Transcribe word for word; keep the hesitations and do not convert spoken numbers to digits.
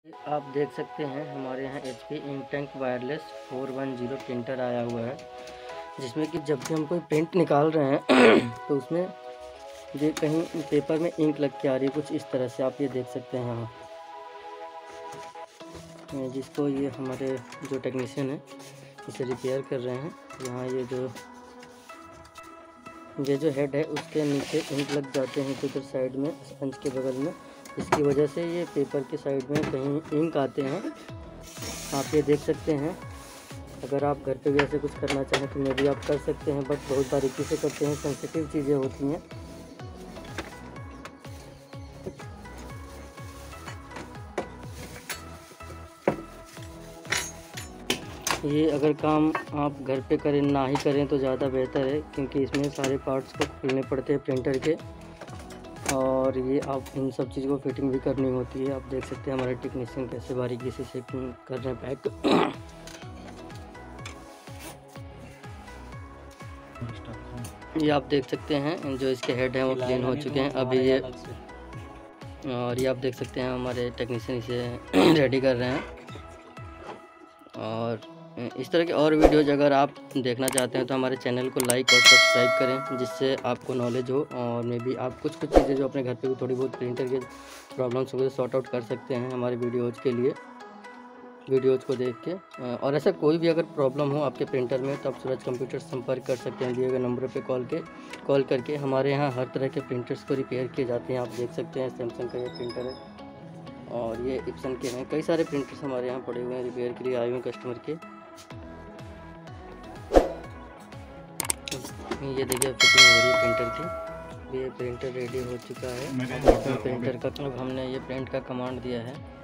आप देख सकते हैं हमारे यहाँ H P ink tank wireless four one zero printer आया हुआ है, जिसमें कि जब भी हम कोई प्रिंट निकाल रहे हैं तो उसमें ये कहीं पेपर में इंक लग के आ रही है, कुछ इस तरह से आप ये देख सकते हैं यहाँ, जिसको ये हमारे जो टेक्नीशियन है इसे रिपेयर कर रहे हैं। यहाँ ये जो ये जो हेड है उसके नीचे इंक लग जाते हैं इधर साइड में स्पंज के बगल में, इसकी वजह से ये पेपर के साइड में कहीं इंक आते हैं। आप ये देख सकते हैं। अगर आप घर पे भी ऐसे कुछ करना चाहें तो मे भी आप कर सकते हैं, बट बहुत बारीकी से करते हैं, सेंसिटिव चीज़ें होती हैं। ये अगर काम आप घर पे करें ना ही करें तो ज़्यादा बेहतर है, क्योंकि इसमें सारे पार्ट्स को खोलने पड़ते हैं प्रिंटर के, और ये आप इन सब चीज़ को फिटिंग भी करनी होती है। आप देख सकते हैं हमारे टेक्नीशियन कैसे बारीकी से से कर रहे हैं पैक। ये आप देख सकते हैं जो इसके हेड हैं वो क्लीन हो चुके हैं अभी ये, और ये आप देख सकते हैं हमारे टेक्नीशियन इसे रेडी कर रहे हैं। और इस तरह के और वीडियोज़ अगर आप देखना चाहते हैं तो हमारे चैनल को लाइक और सब्सक्राइब करें, जिससे आपको नॉलेज हो, और मे बी आप कुछ कुछ चीज़ें जो अपने घर पे भी थोड़ी बहुत प्रिंटर के प्रॉब्लम्स वगैरह सॉर्ट आउट कर सकते हैं हमारे वीडियोज़ के लिए, वीडियोज़ को देख के। और ऐसा कोई भी अगर प्रॉब्लम हो आपके प्रिंटर में तो आप सूरज कंप्यूटर संपर्क कर सकते हैं दिए गए नंबर पे कॉल के कॉल करके। हमारे यहाँ हर तरह के प्रिंटर्स को रिपेयर किए जाते हैं। आप देख सकते हैं सैमसंग का ये प्रिंटर है, और ये इप्सन के हैं। कई सारे प्रिंटर्स हमारे यहाँ पड़े हुए हैं, रिपेयर के लिए आए हुए हैं कस्टमर के। ये देखिए फिटिंग हो रही है प्रिंटर की। ये प्रिंटर रेडी हो चुका है। प्रिंटर का अब हमने ये प्रिंट का कमांड दिया है।